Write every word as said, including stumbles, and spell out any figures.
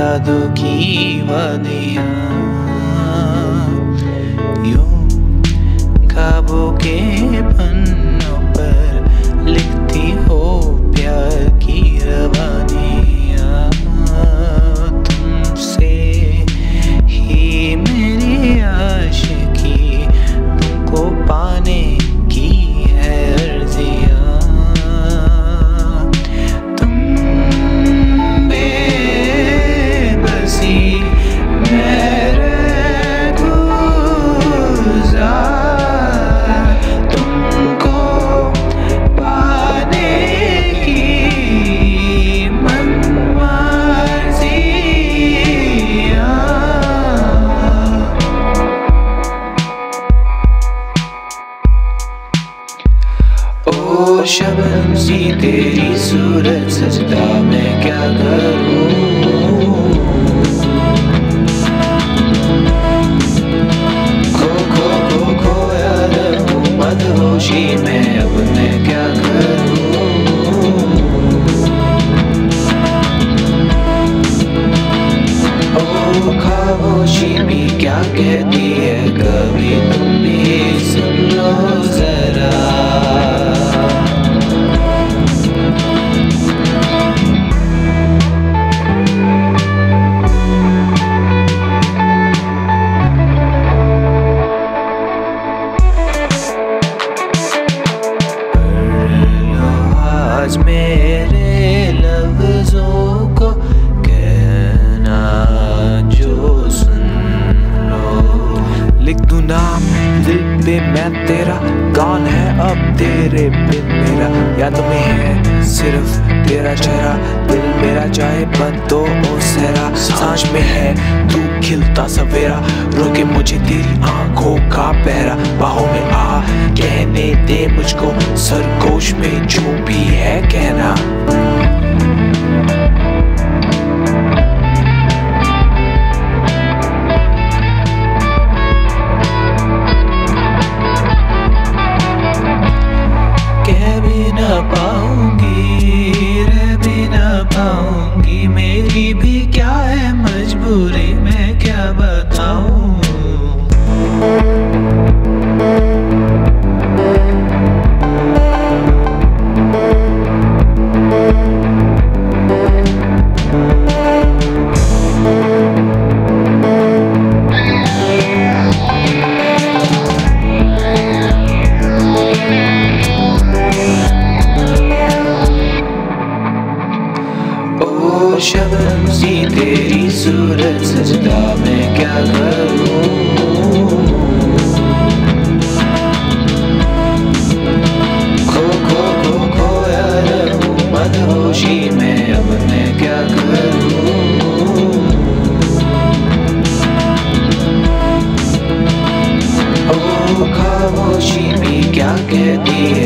यादों की वादियाँ यूं ख्वाबों के पन्नों पर लिखती हो प्यार की रवानियाँ। तुमसे ही मेरी आशिकी, तुमको पाने की है अर्जियाँ। तुम बेबसी मेरे गुज़ार, तुमको पाने की मनमर्ज़ियाँ। ओ शबनम सी तेरी सूरत सजदा मैं क्या करूं। खो खो खो खोया रहूं मदहोशी में, अब मैं क्या करूं। ओ खामोशी भी क्या कहती है, कभी तुम भी सुन लो जरा। आज मेरे लफ्ज़ों को कहना जो सुन लो। लिख दूं नाम दिल पे मैं तेरा, कौन है अब तेरे बिन मेरा। याद में है सिर्फ तेरा चेहरा, दिल मेरा चाहे बंद तो ओ सहरा। सांझ में है तू खिलता सवेरा, रोके मुझे तेरी आंखों का पहरा। बाहों में आ कहने दे मुझको, सरगोश में जो भी है कहना। कह भी ना पाऊंगी, रह भी ना पाऊंगी, मेरी भी क्या है मजबूरी, मैं क्या बताऊं। शबनम सी तेरी सूरत सजदा मैं क्या करूं। खो खो खो खोया रहूं मदहोशी में, अब मैं क्या करूं। ओ खामोशी भी क्या कहती है,